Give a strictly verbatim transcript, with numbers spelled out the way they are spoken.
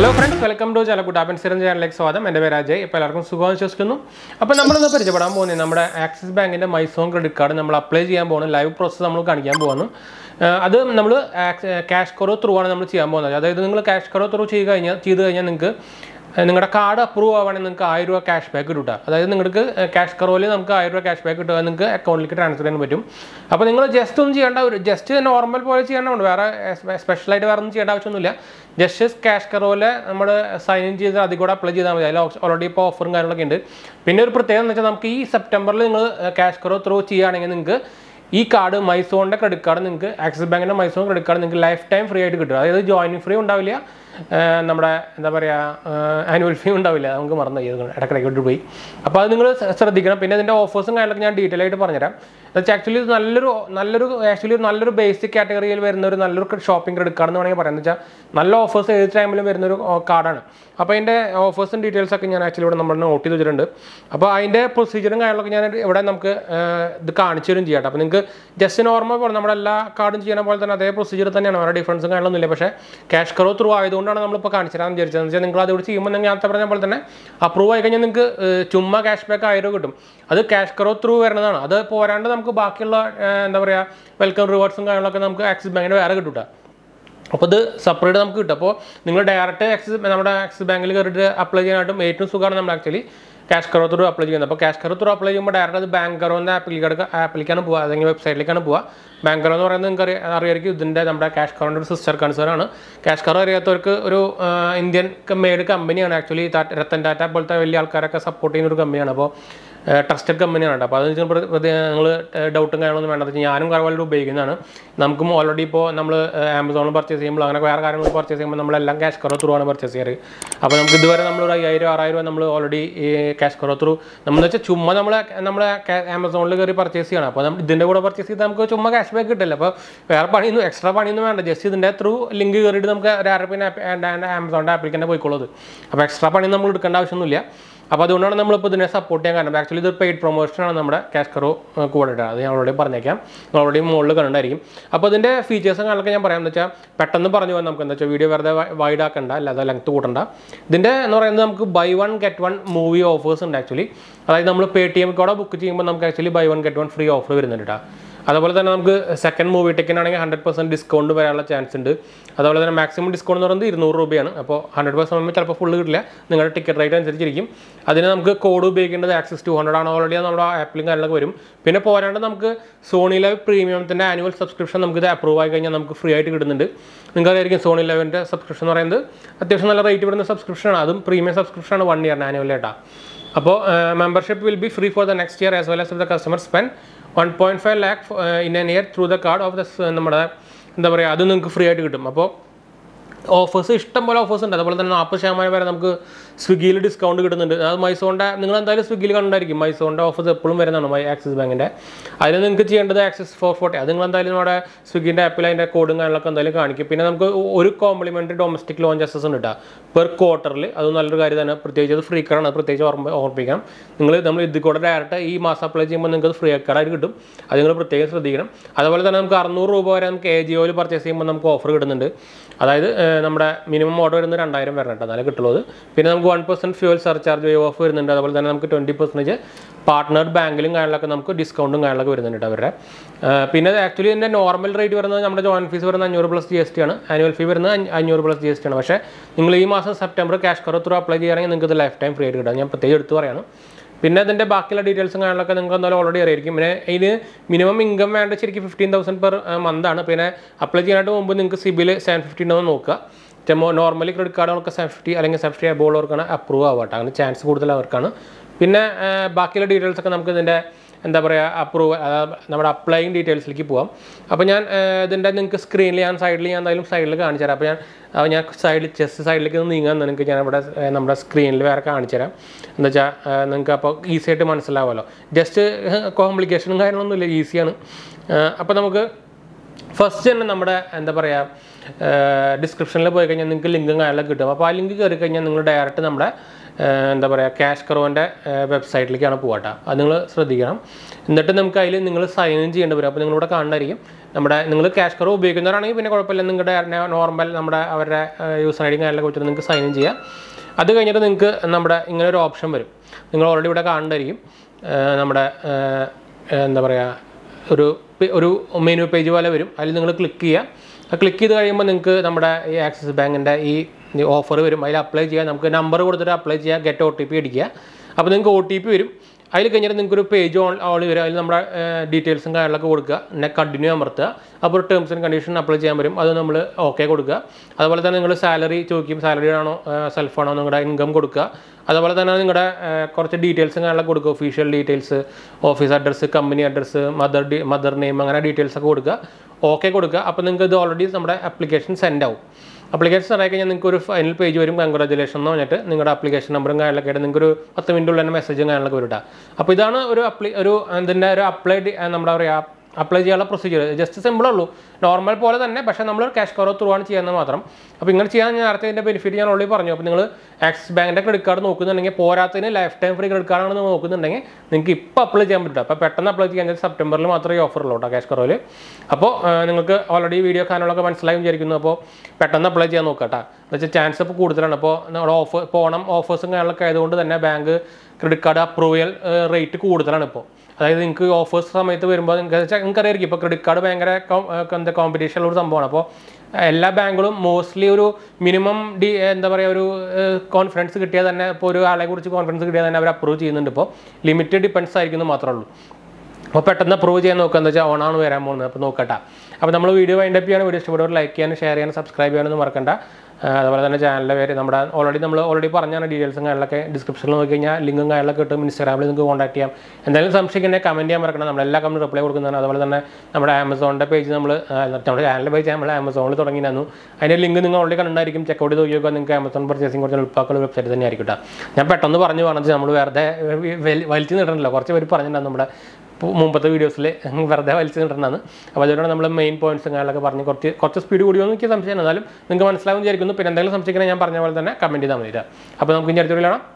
Hello friends, welcome to 𝙑𝙤𝙬𝙬 സ്വാഗതം. എൻ്റെ പേര് അജയ്. ഇപ്പോൾ എല്ലാവർക്കും സുഖം വിശ്വസിക്കുന്നു. അപ്പോൾ നമ്മളിന്ന് പരിചയപ്പെടാൻ പോകുന്നത് നമ്മുടെ ആക്സിസ് ബാങ്കിൻ്റെ മൈസോൺ ക്രെഡിറ്റ് കാർഡ് നമ്മൾ അപ്ലൈ ചെയ്യാൻ പോകുന്ന ലൈവ് പ്രോസസ്സ് നമ്മൾ കാണിക്കാൻ പോകുന്നു. അത് നമ്മൾ ക്യാഷ് കറോ ത്രൂ ആണ് നമ്മൾ ചെയ്യാൻ പോകുന്നത്. അതായത് നിങ്ങൾ ക്യാഷ് കറോ ത്രൂ ചെയ്ത് കഴിഞ്ഞാൽ ചെയ്ത് കഴിഞ്ഞാൽ നിങ്ങൾക്ക് നിങ്ങളുടെ കാർഡ് അപ്രൂവ് ആവുകയാണെങ്കിൽ നിങ്ങൾക്ക് ആയിരം രൂപ ക്യാഷ് ബാക്ക് കിട്ടുക. അതായത് നിങ്ങൾക്ക് ക്യാഷ് കറോയിൽ നമുക്ക് ആയിരം രൂപ ക്യാഷ് ബാക്ക് കിട്ടുക, നിങ്ങൾക്ക് അക്കൗണ്ടിലേക്ക് ട്രാൻസ്ഫർ ചെയ്യാൻ പറ്റും. അപ്പോൾ നിങ്ങൾ ജസ്റ്റ് ഒന്നും ചെയ്യേണ്ട, ഒരു ജസ്റ്റ് നോർമൽ പോലെ ചെയ്യേണ്ടതുണ്ട്, വേറെ സ്പെഷ്യലായിട്ട് വേറെ ഒന്നും ചെയ്യേണ്ട ആവശ്യമൊന്നുമില്ല. ജസ്റ്റ് ക്യാഷ് കറോയിൽ നമ്മൾ സൈൻ ഇൻ ചെയ്ത് അതിൽ കൂടെ അപ്ലൈ ചെയ്താൽ മതി. അതിൽ ഓൾറെഡി ഇപ്പോൾ ഓഫറും കാര്യങ്ങളൊക്കെ ഉണ്ട്. പിന്നെ ഒരു പ്രത്യേകത എന്ന് വെച്ചാൽ നമുക്ക് ഈ സെപ്റ്റംബറിൽ നിങ്ങൾ ക്യാഷ് കറോ ത്രൂ ചെയ്യുകയാണെങ്കിൽ നിങ്ങൾക്ക് ഈ കാർഡ് മൈസോണിൻ്റെ ക്രെഡിറ്റ് കാർഡ് നിങ്ങൾക്ക് ആക്സിസ് ബാങ്കിൻ്റെ മൈസോൺ ക്രെഡിറ്റ് കാർഡ് നിങ്ങൾക്ക് ലൈഫ് ടൈം ഫ്രീ ആയിട്ട് കിട്ടും. അതായത് ജോയിനിങ് ഫ്രീ ഉണ്ടാവില്ല, നമ്മുടെ എന്താ പറയുക ആനുവൽ ഫീ ഉണ്ടാവില്ല. നമുക്ക് മറന്നു ഇടയ്ക്കിടയ്ക്ക് പോയി. അപ്പോൾ അത് നിങ്ങൾ ശ്രദ്ധിക്കണം. പിന്നെ ഇതിൻ്റെ ഓഫേഴ്സും കാര്യങ്ങളൊക്കെ ഞാൻ ഡീറ്റെയിൽ ആയിട്ട് പറഞ്ഞുതരാം. എന്നുവെച്ചാൽ ആക്ച്വലി ഇത് നല്ലൊരു നല്ലൊരു ആക്ച്വലി നല്ലൊരു ബേസിക് കാറ്റഗറിയിൽ വരുന്ന ഒരു നല്ലൊരു ഷോപ്പിംഗ് ക്രെഡിറ്റ് കാർഡ് എന്ന് വേണമെങ്കിൽ പറയാം. എന്ന് വെച്ചാൽ നല്ല ഓഫേഴ്സ് ഏത് ടൈമിലും വരുന്നൊരു കാർഡാണ്. അപ്പോൾ അതിൻ്റെ ഓഫേഴ്സും ഡീറ്റെയിൽസൊക്കെ ഞാൻ ആക്ച്വലി ഇവിടെ നമ്മൾ നോട്ട് ചെയ്ത് വെച്ചിട്ടുണ്ട്. അപ്പോൾ അതിൻ്റെ പ്രൊസീജിയറും കാര്യങ്ങളൊക്കെ ഞാൻ ഇവിടെ നമുക്ക് ഇത് കാണിച്ചു തരും ചെയ്യാം. അപ്പോൾ നിങ്ങൾക്ക് ജസ്റ്റ് നോർമൽ പോലെ നമ്മുടെ എല്ലാ കാർഡും ചെയ്യുന്ന പോലെ തന്നെ അതേ പ്രൊസീജിയർ തന്നെയാണ്, വേറെ ഡിഫറൻസും കാര്യങ്ങളൊന്നുമില്ല. പക്ഷേ ക്യാഷ് കറോ ത്രൂ ആയതുകൊണ്ടാണ് നമ്മളിപ്പോൾ കാണിച്ചു തരാൻ വിചാരിച്ചത്. എന്ന് വെച്ചാൽ നിങ്ങൾ അതോട് ചെയ്യുമ്പോൾ ഞാൻ നേരത്തെ പറഞ്ഞ പോലെ തന്നെ അപ്രൂവ് ആയി കഴിഞ്ഞാൽ നിങ്ങൾക്ക് ചുമ്മാ ക്യാഷ് ബാക്ക് ആയിരം കിട്ടും. അത് ക്യാഷ് കറോ ത്രൂ വരുന്നതാണ്. അത് പോരാണ്ട് നമുക്ക് ബാക്കിയുള്ള എന്താ പറയുക വെൽക്കം റിവാർഡ്സും കാര്യങ്ങളൊക്കെ നമുക്ക് ആക്സിസ് ബാങ്കിന് വേറെ കിട്ടും. അപ്പോൾ ഇത് സെപ്പറേറ്റ് നമുക്ക് കിട്ടും. അപ്പോൾ നിങ്ങൾ ഡയറക്റ്റ് ആക്സിസ് നമ്മുടെ ആക്സിസ് ബാങ്കിൽ കയറിയിട്ട് അപ്ലൈ ചെയ്യാനായിട്ടും ഏറ്റവും സുഖമാണ് നമ്മൾ actually CashKaro through apply ചെയ്യുന്നത്. അപ്പോൾ ക്യാഷ് കറോ ത്രൂ അപ്ലൈ ചെയ്യുമ്പോൾ ഡയറക്റ്റ് അത് ബാങ്ക് കറോൻ്റെ ആപ്പിലേക്ക് ആപ്പിലേക്കാണ് പോകുക, അല്ലെങ്കിൽ വെബ്സൈറ്റിലേക്കാണ് പോകുക. ബാങ്ക് കറോ എന്ന് പറയുന്നത് നിങ്ങൾക്ക് അറിയായിരിക്കും, ഇതിൻ്റെ നമ്മുടെ ക്യാഷ് കറോൻ്റെ ഒരു സിസ്റ്റർ കൺസേൺ ആണ്. ക്യാഷ് കറോ അറിയാത്തവർക്ക് ഒരു ഇന്ത്യൻ മെയ്ഡ് കമ്പനിയാണ്. ആക്ച്വലി രത്തൻ ടാറ്റ പോലത്തെ വലിയ ആൾക്കാരൊക്കെ സപ്പോർട്ട് ചെയ്യുന്ന ഒരു കമ്പനിയാണ്. അപ്പോൾ ട്രസ്റ്റഡ് കമ്പനിയാണ്. അപ്പോൾ അത് നിങ്ങൾ ഡൗട്ടും കാര്യങ്ങളൊന്നും വേണ്ടത് വെച്ചാൽ ഞാനും വളരെ ഉപയോഗിക്കുന്നതാണ്. നമുക്കും ഓൾറെഡി ഇപ്പോൾ നമ്മൾ ആമസോണിൽ പർച്ചേസ് ചെയ്യുമ്പോൾ അങ്ങനെ വേറെ കാര്യങ്ങൾ പർച്ചേസ് ചെയ്യുമ്പോൾ നമ്മളെല്ലാം ക്യാഷ് കറോ ത്രൂ ആണ് പർച്ചേസ് ചെയ്യാറ്. അപ്പോൾ നമുക്ക് ഇതുവരെ നമ്മളൊരു അയ്യായിരം ആറായിരം രൂപ നമ്മൾ ഓൾറെഡി ഈ ക്യാഷ് കറോ ത്രൂ നമ്മൾ വെച്ചാൽ ചുമ്മാ നമ്മൾ നമ്മളെ ആമസോണിൽ കയറി പർച്ചേസ് ചെയ്യണം. അപ്പോൾ നമ്മൾ ഇതിൻ്റെ കൂടെ പർച്ചേസ് ചെയ്താൽ നമുക്ക് ചുമ്മാ ക്യാഷ് ബാക്ക് കിട്ടില്ല. അപ്പോൾ വേറെ പണിയൊന്നും എക്സ്ട്രാ പണിയൊന്നും വേണ്ട. ജസ്റ്റ് ഇതിൻ്റെ ത്രൂ ലിങ്ക് കയറിയിട്ട് നമുക്ക് ഒരു ആറ് പിന്നെ ആമസോണിൻ്റെ ആപ്പിലേക്ക് തന്നെ പോയിക്കോളൂ. അപ്പോൾ എക്സ്ട്രാ പണി നമ്മൾ എടുക്കേണ്ട ആവശ്യമൊന്നുമില്ല. അപ്പോൾ അതുകൊണ്ടാണ് നമ്മളിപ്പോൾ ഇതിനെ സപ്പോർട്ട് ചെയ്യാൻ കാരണം. ആക്ച്വലി ഇത് പെയ്ഡ് പ്രൊമോഷനാണ് നമ്മുടെ ക്യാഷ് കറോ കൂടെ ഇടുക. അത് ഞാൻ ഓൾറെഡി പറഞ്ഞേക്കാം, നിങ്ങൾ ഓൾറെഡി മുകളിൽ കണ്ടായിരിക്കും. അപ്പോൾ ഇതിൻ്റെ ഫീച്ചേഴ്സും കാര്യങ്ങളൊക്കെ ഞാൻ പറയാമെന്ന് വെച്ചാൽ പെട്ടെന്ന് പറഞ്ഞു പോകാൻ നമുക്ക് എന്താ വെച്ചാൽ വീഡിയോ വെറുതെ വൈഡ് ആക്കണ്ട, അല്ലാതെ ലെങ്ത് കൂട്ടണ്ട. ഇതിൻ്റെ എന്ന് പറയുന്നത് നമുക്ക് buy one get one movie offers ഉണ്ട് ആക്ച്വലി. അതായത് നമ്മൾ പേ ടി എം കൂടെ ബുക്ക് ചെയ്യുമ്പോൾ നമുക്ക് actually buy one get one free offer വരുന്നുണ്ട് കേട്ടോ. അതുപോലെ തന്നെ നമുക്ക് സെക്കൻഡ് മൂവി ടിക്കറ്റാണെങ്കിൽ ഹൺഡ്രഡ് പെർസെൻറ്റ് ഡിസ്കൗണ്ട് വരാനുള്ള ചാൻസ് ഉണ്ട്. അതുപോലെ തന്നെ മാക്സിമം ഡിസ്കൗണ്ട് എന്ന് പറയുന്നത് ഇരുന്നൂറ് രൂപയാണ്. അപ്പോൾ ഹൺഡ്രഡ് പെർസെൻറ്റ് ആകുമ്പോൾ ചിലപ്പോൾ ഫുള്ള് കിട്ടില്ല, നിങ്ങളുടെ ടിക്കറ്റ് റേറ്റ് അനുസരിച്ചിരിക്കും. അതിന് നമുക്ക് കോഡ് ഉപയോഗിക്കേണ്ടത് ആക്സിസ് ടു ഹൺഡ്രഡ് ആണ്. ഓൾറെഡി നമ്മുടെ ആപ്പിലും കാര്യങ്ങളൊക്കെ വരും. പിന്നെ പോരാണ്ട് നമുക്ക് സോണി ലൈവ് പ്രീമിയത്തിൻ്റെ ആനുവൽ സബ്സ്ക്രിപ്ഷൻ നമുക്ക് ഇത് അപ്രൂവ് ആയി കഴിഞ്ഞാൽ നമുക്ക് ഫ്രീ ആയിട്ട് കിട്ടുന്നുണ്ട്. നിങ്ങൾക്കറിയായിരിക്കും സോണി ലൈവിൻ്റെ സബ്സ്ക്രിപ്ഷൻ എന്ന് പറയുന്നത് അത്യാവശ്യം നല്ല റേറ്റ് വരുന്ന സബ്സ്ക്രിപ്ഷനാണ്. അതും പ്രീമിയം സബ്സ്ക്രിപ്ഷനാണ് വൺ ഇയറിന് ആനുവലായിട്ടാണ്. അപ്പോൾ membership will be free for the next year as well as the customer spend one point five lakh in an year through the card of the നമ്മുടെ എന്താ പറയുക അത് നിങ്ങൾക്ക് ഫ്രീ ആയിട്ട് കിട്ടും. അപ്പോൾ ഓഫേഴ്സ് ഇഷ്ടം പോലെ ഓഫേഴ്സ് ഉണ്ട്. അതുപോലെ തന്നെ നാൽപ്പത് ശതമാനം വരെ നമുക്ക് സ്വിഗ്ഗിയിൽ ഡിസ്കൗണ്ട് കിട്ടുന്നുണ്ട്. അത് മൈസോണിൻ്റെ നിങ്ങൾ എന്തായാലും സ്വിഗ്ഗിയിൽ കണ്ടായിരിക്കും മൈസോണിൻ്റെ ഓഫേഴ്സ് എപ്പോഴും വരുന്നതാണ് മൈ ആക്സിസ് ബാങ്കിൻ്റെ. അതിന് നിങ്ങൾക്ക് ചെയ്യേണ്ടത് ആക്സിസ് ഫോർ ഫോർട്ടി അത് നിങ്ങൾ എന്തായാലും നമ്മുടെ സ്വിഗ്ഗിൻ്റെ ആപ്പിൽ അതിൻ്റെ കോഡും കാര്യങ്ങളൊക്കെ എന്തായാലും കാണിക്കും. പിന്നെ നമുക്ക് ഒരു കോംപ്ലിമെൻ്ററി ഡൊമസ്റ്റിക് ലോഞ്ച് അസസ് ഉണ്ട് പെർ ക്വാർട്ടറിൽ. അത് നല്ലൊരു കാര്യം തന്നെ. പ്രത്യേകിച്ച് അത് ഫ്രീ കാർഡാണ്, പ്രത്യേകിച്ച് ഓർമ്മ ഓർമ്മിപ്പിക്കാം. നിങ്ങൾ നമ്മൾ ഇത് കൂടെ ഡയറക്റ്റ് ഈ മാസം അപ്ലൈ ചെയ്യുമ്പോൾ നിങ്ങൾക്ക് അത് ഫ്രീ കാർഡായിട്ട് കിട്ടും. അത് നിങ്ങൾ പ്രത്യേകം ശ്രദ്ധിക്കണം. അതുപോലെ തന്നെ നമുക്ക് അറുന്നൂറ് രൂപ വരെ നമുക്ക് എ ജിയോയിൽ പർച്ചേസ് ചെയ്യുമ്പോൾ നമുക്ക് ഓഫർ കിട്ടുന്നുണ്ട്. അതായത് നമ്മുടെ മിനിമം ഓർഡർ വരുന്നത് രണ്ടായിരം വരണം കേട്ടോ, എന്നാലും കിട്ടുള്ളത്. പിന്നെ നമുക്ക് one percent fuel surcharge waive off വരുന്നുണ്ട്. അതുപോലെ തന്നെ നമുക്ക് ട്വൻറ്റി പെർസെൻറ്റേജ് പാർട്ട്ണർ ബാങ്കിലും കാര്യങ്ങളൊക്കെ നമുക്ക് ഡിസ്കൗണ്ടും കാര്യങ്ങളൊക്കെ വരുന്നുണ്ട് അവരുടെ. പിന്നെ ആക്ച്വലി ഇതിൻ്റെ നോർമൽ റേറ്റ് വരുന്നത് നമ്മുടെ ജോയിൻ ഫീസ് വരുന്നത് അഞ്ഞൂറ് പ്ലസ് ജി എസ് ടി ആണ്. ആനുവൽ ഫീ വരുന്നത് അഞ്ഞൂറ് പ്ലസ് ജി എസ് ടി ആണ്. പക്ഷേ നിങ്ങൾ ഈ മാസം September CashKaro through apply ചെയ്യുകയാണെങ്കിൽ നിങ്ങൾക്ക് ഇത് ലൈഫ് ടൈം ഫ്രീ ആയിട്ട് കിട്ടും. ഞാൻ പ്രത്യേകം എടുത്ത് പറയാണ്. പിന്നെ അതിൻ്റെ ബാക്കിയുള്ള ഡീറ്റെയിൽസും കാര്യങ്ങളൊക്കെ നിങ്ങൾക്ക് എന്തായാലും ഓൾറെഡി അറിയായിരിക്കും. പിന്നെ ഇതിന് മിനിമം ഇൻകം വേണ്ട ശരിക്കും ഫിഫ്റ്റീൻ തൗസൻഡ് പെർ മന്താണ്. പിന്നെ അപ്ലൈ ചെയ്യാനായിട്ട് മുമ്പ് നിങ്ങൾക്ക് സിബിൽ സെവൻ ഫിഫ്റ്റി ഉണ്ടെന്ന് നോക്കുക. നോർമലി ക്രെഡിറ്റ് കാർഡുകൾക്ക് സെവൻ ഫിഫ്റ്റി അല്ലെങ്കിൽ സെവൻ ഫിഫ്റ്റി അബോളവർക്കാണ് അപ്രൂവ് ആവട്ടെ, അങ്ങനെ ചാൻസ് കൂടുതൽ അവർക്കാണ്. പിന്നെ ബാക്കിയുള്ള ഡീറ്റെയിൽസൊക്കെ നമുക്ക് ഇതിൻ്റെ എന്താ പറയുക അപ്രൂവ് നമ്മുടെ അപ്ലൈയിങ് ഡീറ്റെയിൽസിലേക്ക് പോകാം. അപ്പോൾ ഞാൻ ഇതിൻ്റെ നിങ്ങൾക്ക് സ്ക്രീനിൽ ഞാൻ സൈഡിൽ ഞാൻ എന്തായാലും സൈഡിൽ കാണിച്ചു തരാം. അപ്പോൾ ഞാൻ ഞാൻ സൈഡിൽ ചെസ്റ്റ് സൈഡിലേക്ക് ഒന്ന് നീങ്ങാൻ നിങ്ങൾക്ക് ഞാൻ ഇവിടെ നമ്മുടെ സ്ക്രീനിൽ വേറെ കാണിച്ചു തരാം. എന്താ വെച്ചാൽ നിങ്ങൾക്ക് അപ്പോൾ ഈസി ആയിട്ട് മനസ്സിലാവുമല്ലോ. ജസ്റ്റ് കോംപ്ലിക്കേഷനും കാര്യങ്ങളൊന്നുമില്ല, ഈസിയാണ്. അപ്പോൾ നമുക്ക് ഫസ്റ്റ് തന്നെ നമ്മുടെ എന്താ പറയുക ഡിസ്ക്രിപ്ഷനിൽ പോയി കഴിഞ്ഞാൽ നിങ്ങൾക്ക് ലിങ്കും കാര്യങ്ങളൊക്കെ കിട്ടും. അപ്പോൾ ആ ലിങ്ക് കയറി കഴിഞ്ഞാൽ നിങ്ങൾ ഡയറക്റ്റ് നമ്മുടെ എന്താ പറയുക ക്യാഷ് കറോൻ്റെ വെബ്സൈറ്റിലേക്കാണ് പോകട്ടെ. അത് നിങ്ങൾ ശ്രദ്ധിക്കണം. എന്നിട്ട് നമുക്ക് അതിൽ നിങ്ങൾ സൈൻ ഇൻ ചെയ്യേണ്ടി വരും. അപ്പോൾ നിങ്ങളിവിടെ കാണുന്നതായിരിക്കും നമ്മുടെ നിങ്ങൾ ക്യാഷ് കറോ ഉപയോഗിക്കുന്നവരാണെങ്കിൽ പിന്നെ കുഴപ്പമില്ല, നിങ്ങളുടെ നോർമൽ നമ്മുടെ അവരുടെ യൂസർ ഐ ഡി കാര്യങ്ങളൊക്കെ വെച്ചിട്ട് നിങ്ങൾക്ക് സൈൻ ഇൻ ചെയ്യാം. അത് കഴിഞ്ഞിട്ട് നിങ്ങൾക്ക് നമ്മുടെ ഇങ്ങനെ ഒരു ഓപ്ഷൻ വരും. നിങ്ങൾ ഓൾറെഡി ഇവിടെ കാണുന്നതായിരിക്കും. നമ്മുടെ എന്താ പറയുക ഒരു ഒരു മെനു പേജ് പോലെ വരും. അതിൽ നിങ്ങൾ ക്ലിക്ക് ചെയ്യുക. ക്ലിക്ക് ചെയ്ത് കഴിയുമ്പോൾ നിങ്ങൾക്ക് നമ്മുടെ ഈ ആക്സിസ് ബാങ്കിൻ്റെ ഈ ഓഫർ വരും. അതിൽ അപ്ലൈ ചെയ്യുക. നമുക്ക് നമ്പർ കൊടുത്തിട്ട് അപ്ലൈ ചെയ്യുക. ഗെറ്റ് ഒ ടി പി അടിക്കുക. അപ്പോൾ നിങ്ങൾക്ക് ഒ ടി പി വരും. അതിൽ കഴിഞ്ഞിട്ട് നിങ്ങൾക്കൊരു പേജ് ഓൺ ഓൾ വരും. അതിൽ നമ്മുടെ ഡീറ്റെയിൽസും കാര്യങ്ങളൊക്കെ കൊടുക്കുക. പിന്നെ കണ്ടിന്യൂ അമർത്തുക. അപ്പോൾ ടേംസ് ആൻഡ് കണ്ടീഷൻ അപ്ലൈ ചെയ്യാൻ വരും. അത് നമ്മൾ ഓക്കെ കൊടുക്കുക. അതുപോലെ തന്നെ നിങ്ങൾ സാലറി ചോദിക്കും. സാലറി ആണോ സെൽഫാണോ നിങ്ങളുടെ ഇൻകം കൊടുക്കുക. അതുപോലെ തന്നെ നിങ്ങളുടെ കുറച്ച് ഡീറ്റെയിൽസും കാര്യങ്ങളൊക്കെ കൊടുക്കുക. Official details, office address, company address, mother the mother name, അങ്ങനെ ഡീറ്റെയിൽസ് ഒക്കെ കൊടുക്കുക. ഓക്കെ കൊടുക്കുക. അപ്പോൾ നിങ്ങൾക്ക് ഇത് ഓൾറെഡി നമ്മുടെ ആപ്ലിക്കേഷൻ സെൻഡ് ആവും. ആപ്ലിക്കേഷൻ സെൻഡ് ആയി കഴിഞ്ഞാൽ നിങ്ങൾക്ക് ഒരു ഫൈനൽ പേജ് വരും. കൺഗ്രാജുലേഷൻ എന്ന് പറഞ്ഞിട്ട് നിങ്ങളുടെ ആപ്ലിക്കേഷൻ നമ്പറും കാര്യങ്ങളൊക്കെ ആയിട്ട് നിങ്ങൾക്ക് ഒരു പത്ത് മിനിറ്റുള്ള തന്നെ മെസ്സേജും കാര്യങ്ങളൊക്കെ വരും. അപ്പോൾ ഇതാണ് ഒരു അപ്ലൈ ഒരു ഇതിൻ്റെ ഒരു അപ്ലൈ നമ്മുടെ പറയുക അപ്ലൈ ചെയ്യാനുള്ള പ്രൊസീജിയർ. ജസ്റ്റ് സിമ്പിൾ ഉള്ളൂ, നോർമൽ പോലെ തന്നെ. പക്ഷേ നമ്മൾ ക്യാഷ് കറോ ത്രൂ ആണ് ചെയ്യുന്നത് മാത്രം. അപ്പോൾ ഇങ്ങനെ ചെയ്യാൻ ഞാൻ നേരത്തെ ഇതിൻ്റെ ബെനിഫിറ്റ് ഞാൻ ഓൾറെഡി പറഞ്ഞു. അപ്പോൾ നിങ്ങൾ ആക്സിസ് ബാങ്കിൻ്റെ ക്രെഡിറ്റ് കാർഡ് നോക്കുന്നുണ്ടെങ്കിൽ പോരാത്തതിന് ലൈഫ് ടൈം ഫ്രീ ക്രെഡിറ്റ് കാർഡാണ് നോക്കുന്നുണ്ടെങ്കിൽ നിങ്ങൾക്ക് ഇപ്പോൾ അപ്ലൈ ചെയ്യാൻ പറ്റും. അപ്പോൾ പെട്ടെന്ന് അപ്ലൈ ചെയ്യാൻ സെപ്റ്റംബറിൽ മാത്രമേ ഈ ഓഫർ ഉള്ളൂ കേട്ടോ ക്യാഷ് കറോയിൽ. അപ്പോൾ നിങ്ങൾക്ക് ഓൾറെഡി വീഡിയോ കാണാനൊക്കെ മനസ്സിലായി വിചാരിക്കുന്നു. അപ്പോൾ പെട്ടെന്ന് അപ്ലൈ ചെയ്യാൻ നോക്കാം കേട്ടോ. എന്ന് വെച്ചാൽ ചാൻസ് ഇപ്പോൾ കൂടുതലാണ്. അപ്പോൾ നമ്മുടെ ഓഫർ ഇപ്പോൾ ഓണം ഓഫേഴ്സും കാര്യങ്ങളൊക്കെ ആയതുകൊണ്ട് തന്നെ bank credit card approval rate കൂടുതലാണ് ഇപ്പോൾ. അതായത് നിങ്ങൾക്ക് ഓഫേഴ്സ് സമയത്ത് വരുമ്പോൾ നിങ്ങൾക്ക് നിങ്ങൾക്കറിയായിരിക്കും ഇപ്പോൾ ക്രെഡിറ്റ് കാർഡ് ഭയങ്കര എന്താ കോമ്പറ്റീഷനുള്ള ഒരു സംഭവമാണ്. അപ്പോൾ എല്ലാ ബാങ്കുകളും മോസ്റ്റ്ലി ഒരു മിനിമം ഡി എന്താ പറയുക ഒരു കോൺഫിഡൻസ് കിട്ടിയാൽ തന്നെ ഇപ്പോൾ ഒരു ആളെ കുറിച്ച് കോൺഫിഡൻസ് കിട്ടിയാൽ തന്നെ അവർ അപ്രൂവ് ചെയ്യുന്നുണ്ട്. ഇപ്പോൾ ലിമിറ്റഡ് ഡിപ്പെൻഡ്സ് ആയിരിക്കുന്നത് മാത്രമേ ഉള്ളൂ. അപ്പോൾ പെട്ടെന്ന് അപ്രൂവ് ചെയ്യാൻ നോക്കുക. എന്താ വെച്ചാൽ ഓണാണ് വരാൻ പോകുന്നത്. അപ്പോൾ നോക്കട്ടെ. അപ്പോൾ നമ്മൾ വീഡിയോ വൈൻഡ് അപ്പ് ചെയ്യാൻ വീഡിയോ ഇഷ്ടപ്പെടുന്നവർ ലൈക്ക് ചെയ്യാനും ഷെയർ ചെയ്യാനും സബ്സ്ക്രൈബ് ചെയ്യാനൊന്നും മറക്കണ്ട. അതുപോലെ തന്നെ ചാനലിൻ്റെ പേര് നമ്മുടെ ഓൾറെഡി നമ്മൾ ഓൾറെഡി പറഞ്ഞാണ് ഡീറ്റെയിൽസും കാര്യങ്ങളൊക്കെ ഡിസ്ക്രിപ്ഷനിൽ നോക്കി കഴിഞ്ഞാൽ ലിങ്കും കാര്യങ്ങളൊക്കെ കിട്ടും. ഇൻസ്റ്റാഗ്രാമിൽ നിങ്ങൾക്ക് കോൺടാക്ട് ചെയ്യാം. എന്തായാലും സംശയിക്കുന്നത് കമൻറ്റ് ചെയ്യാൻ മറക്കണം. നമ്മളെല്ലാ കമ്പനി റിപ്ലൈ കൊടുക്കുന്നതാണ്. അതുപോലെ തന്നെ നമ്മുടെ ആമസോണിൻ്റെ പേജ് നമ്മൾ നമ്മുടെ ചാനലിൻ്റെ പേജ് നമ്മൾ ആമസോണിൽ തുടങ്ങിയിരുന്നു. അതിൻ്റെ ലിങ്ക് നിങ്ങൾ ഓൾറെഡി കണ്ടായിരിക്കും. ചെക്കൗട്ട് ചെയ്ത് നോക്കിയൊക്കെ നിങ്ങൾക്ക് ആമസോൺ പർച്ചേസിംഗ് കുറച്ച് എളുപ്പമാക്കുന്ന വെബ്സൈറ്റ് തന്നെ ആയിരിക്കും കേട്ടോ. ഞാൻ പെട്ടെന്ന് പറഞ്ഞു പറഞ്ഞത് നമ്മൾ വെറുതെ വലിച്ചു നിടണല്ലോ. കുറച്ച് പേര് പറഞ്ഞിട്ടുണ്ടാകും നമ്മുടെ മുമ്പത്തെ വീഡിയോസിൽ വെറുതെ വലിച്ചു നിടണമെന്ന്. അപ്പോൾ അതുകൊണ്ടാണ് നമ്മൾ മെയിൻ പോയിന്റ്സും കാര്യങ്ങളൊക്കെ പറഞ്ഞ് കുറച്ച് കുറച്ച് സ്പീഡ് കൂടിയോ എനിക്ക് സംശയം. എന്നാലും നിങ്ങൾക്ക് മനസ്സിലാവും വിചാരിക്കുന്നു. പിന്നെ എന്തെങ്കിലും സംശയിക്കണമെങ്കിൽ ഞാൻ പറഞ്ഞ പോലെ തന്നെ കമൻറ്റ് ചെയ്താൽ മതി. അപ്പോൾ നമുക്ക് ഇനി അടുത്ത വീഡിയോ കാണാം.